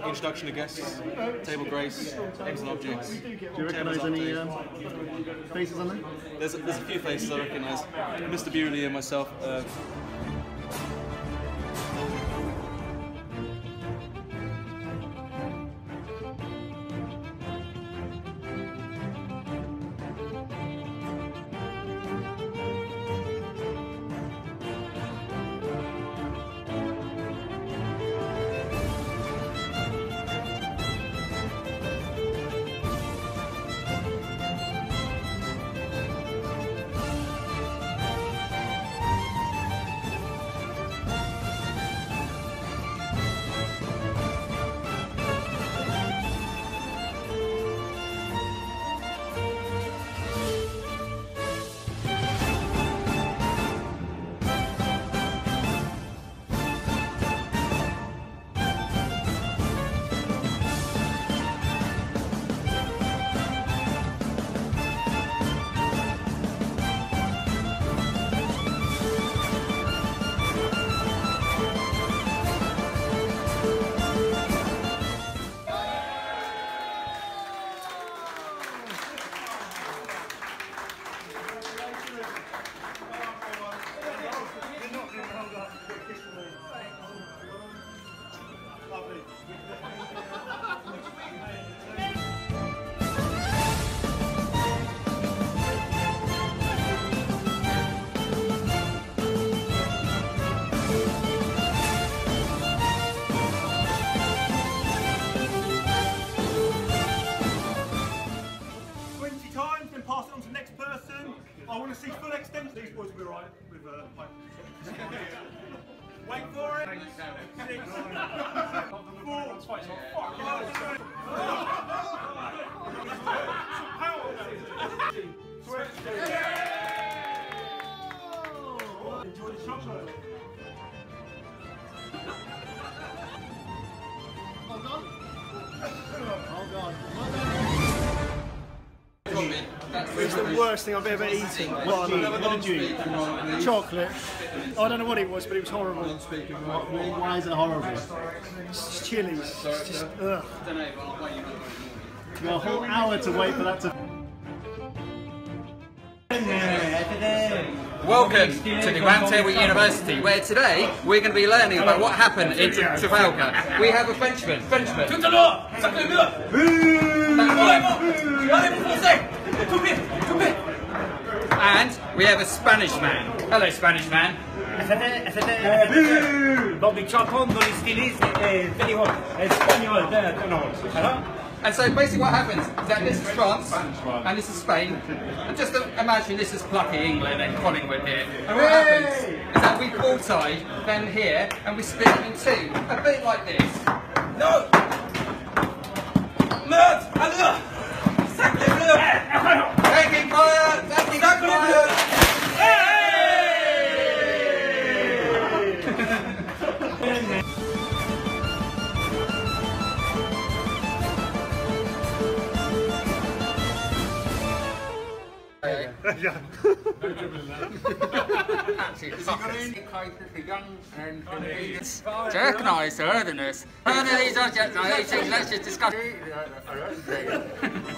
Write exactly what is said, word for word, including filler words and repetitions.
introduction to guests, table grace, names and objects. Do you recognise any um, faces on there? There's a, there's a few faces I recognise. Mister Bewley and myself. Uh, I want to see full extent. These boys will be right with uh, pipe. Wait for it. Six. Four. Enjoy the chocolate. Hold on. Hold on. It's the worst thing I've ever eaten. What did you eat? Chocolate. I don't know what it was, but it was horrible. Why is it horrible? It's chilies. It's just, ugh. You got a whole hour to wait for that to... Welcome to the Round Table University, where today we're going to be learning about what happened in Trafalgar. We have a Frenchman. Frenchman. And we have a Spanish man. Hello, Spanish man. And so basically what happens is that this is France and this is Spain, and just imagine this is plucky England and Collingwood here. And what happens is that we ball tie then here and we split them in two, a bit like this. No! Merde! Alors! Taking fire! Taking fire! Yeah. To recognise the earthiness, none of these objects are eating, let's just discuss.